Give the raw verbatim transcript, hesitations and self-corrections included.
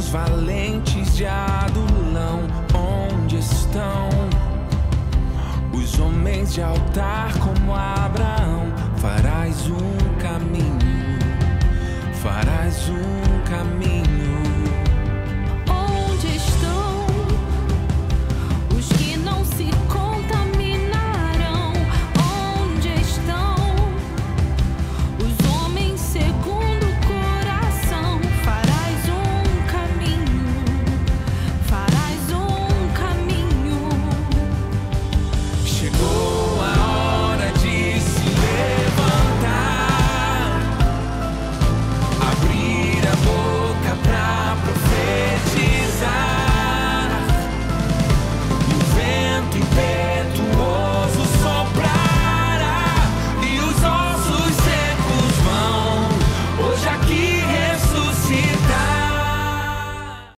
os valentes de Adulão, onde estão os homens de altar como Abraão? Farás um caminho, farás um caminho